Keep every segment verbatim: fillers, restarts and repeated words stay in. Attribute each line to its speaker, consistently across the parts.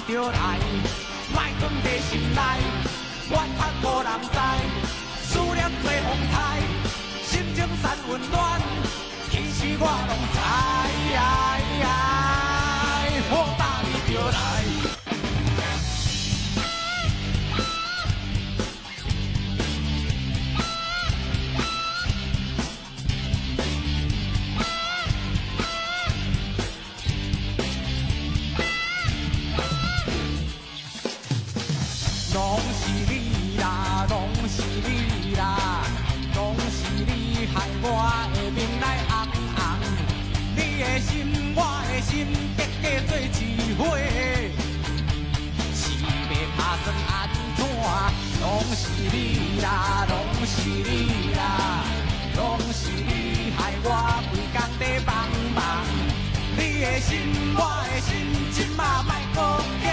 Speaker 1: 就来，莫放在心内，怨叹无人知，思念做风台，心情散温暖，其实我拢知，好大你就来。 拢是你啦，拢是你啦，拢是你害我的面来红红。你的心，我的心，结结做一伙，是要打算安怎？拢是你啦，拢是你啦，拢是你害我规工在忙忙。你的心，我的心，今嘛莫搁假。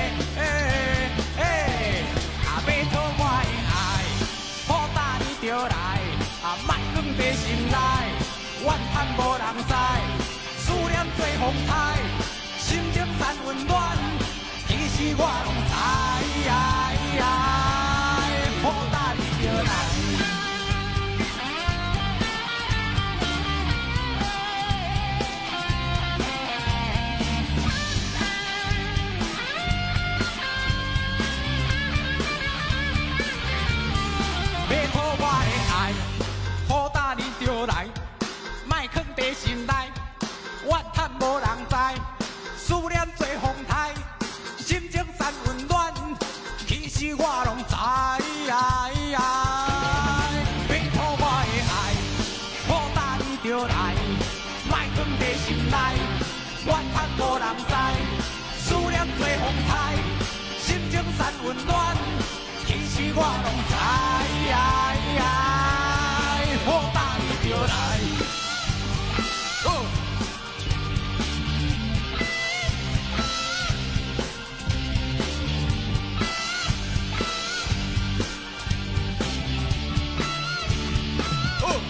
Speaker 1: 就来，啊，莫放在心内，怨叹无人知，思念做风台，心情散温暖，其实我拢知，好大你就来。就来，莫放在心内，怨叹无人知，思念做风台，心情散温暖，其实我拢知，拜托我的爱，好大你就来，莫放在心内，怨叹无人知，思念做风台，心情散温暖，其实我拢知，好大。 就来，哦。哦。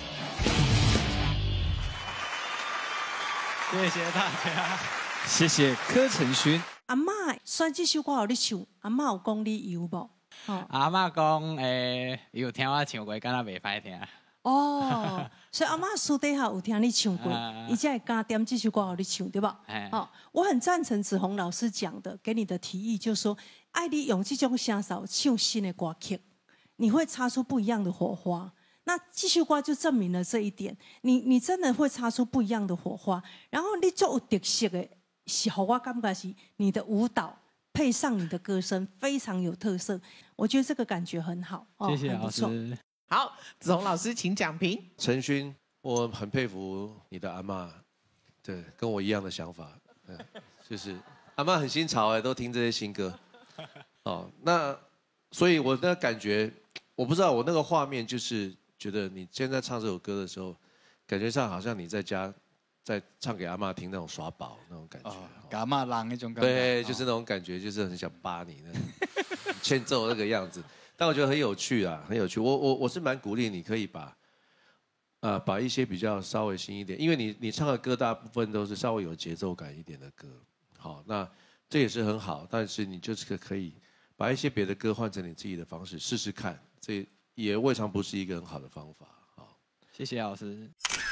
Speaker 2: 谢谢大家，
Speaker 3: 谢谢柯承勋。
Speaker 4: 阿嬷选这首歌互你唱，阿嬷有讲你有无？
Speaker 2: 哦、阿嬷讲，诶，有听我唱过，敢若袂歹听。
Speaker 4: 哦，所以阿嬷私底下有听你唱过，伊才会敢点这首歌给你唱，对吧？哦，我很赞成子红老师讲的，给你的提议，就是说，爱你用这种声哨唱新的歌曲，你会擦出不一样的火花。那这首歌就证明了这一点，你你真的会擦出不一样的火花。然后你最有特色的，是让我感觉是你的舞蹈配上你的歌声，非常有特色。我觉得这个感觉很好。
Speaker 2: 哦、谢谢老师。
Speaker 5: 好，子红老师，请讲评。
Speaker 6: 承勋，我很佩服你的阿嬷，对，跟我一样的想法，嗯，就是阿嬷很新潮哎，都听这些新歌，哦，那所以我的感觉，我不知道我那个画面就是觉得你现在唱这首歌的时候，感觉上好像你在家在唱给阿嬷听那种耍宝那种感觉，
Speaker 3: 给阿嬷浪那种感觉，
Speaker 6: 对，就是那种感觉，就是很想扒你那种欠揍那个样子。 但我觉得很有趣啊，很有趣。我我我是蛮鼓励你可以把，呃，把一些比较稍微新一点，因为你你唱的歌大部分都是稍微有节奏感一点的歌，好，那这也是很好。但是你就是可以把一些别的歌换成你自己的方式试试看，这也未尝不是一个很好的方法。好，
Speaker 2: 谢谢老师。